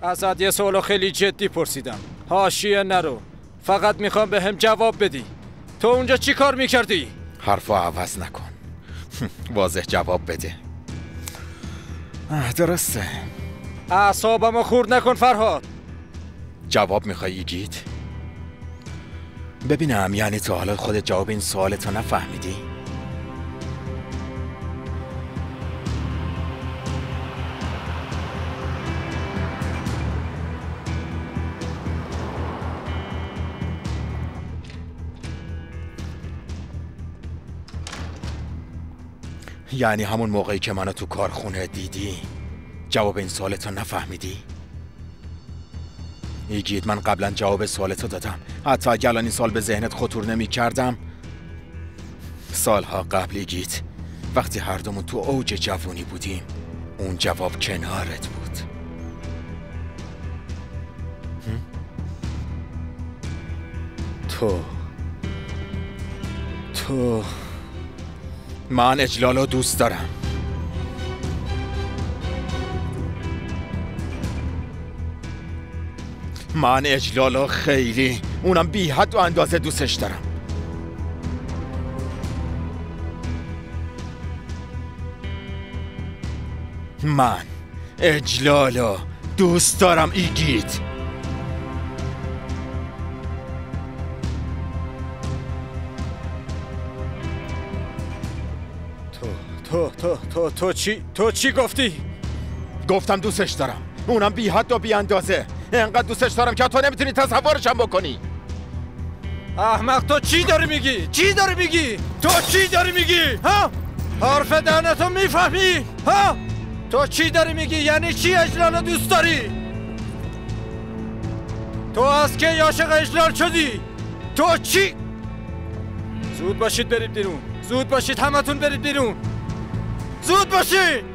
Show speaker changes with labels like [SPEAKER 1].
[SPEAKER 1] ازت یه سوالو خیلی جدی پرسیدم، حاشیه نرو، فقط میخوام به هم جواب بدی. تو اونجا چی کار میکردی؟
[SPEAKER 2] حرفو عوض نکن، واضح جواب بده. درسته.
[SPEAKER 1] اعصابمو خورد نکن فرهاد.
[SPEAKER 2] جواب میخوای ایگیت؟ ببینم یعنی تو حالا خودت جواب این سوالتو نفهمیدی؟ یعنی همون موقعی که منو تو کارخونه دیدی جواب این سوالتو نفهمیدی؟ ایگیت، من قبلا جواب سوالتو دادم، حتی اگه الان این سوال به ذهنت خطور نمی کردم. سالها قبل ایگیت، وقتی هر دومون تو اوج جوونی بودیم، اون جواب کنارت بود. تو من اجلالو دوست دارم. من اجلالو خیلی، اونم بی حد و اندازه دوستش دارم. من اجلالو دوست دارم ایگیت.
[SPEAKER 1] تو چی گفتی؟
[SPEAKER 2] گفتم دوستش دارم، اونم بی حد و بی اندازه. اینقدر دوستش دارم که تو نمیتونی تصورشم بکنی.
[SPEAKER 1] احمق، تو چی داری میگی؟ تو چی داری میگی؟ ها؟ حرف دهنتو میفهمی؟ ها؟ تو چی داری میگی؟ یعنی چی اجلالو دوست داری؟ تو از که عاشق اجلال شدی؟ تو چی؟ زود باشید برید بیرون، زود باشید همتون برید بیرون، زود باشید.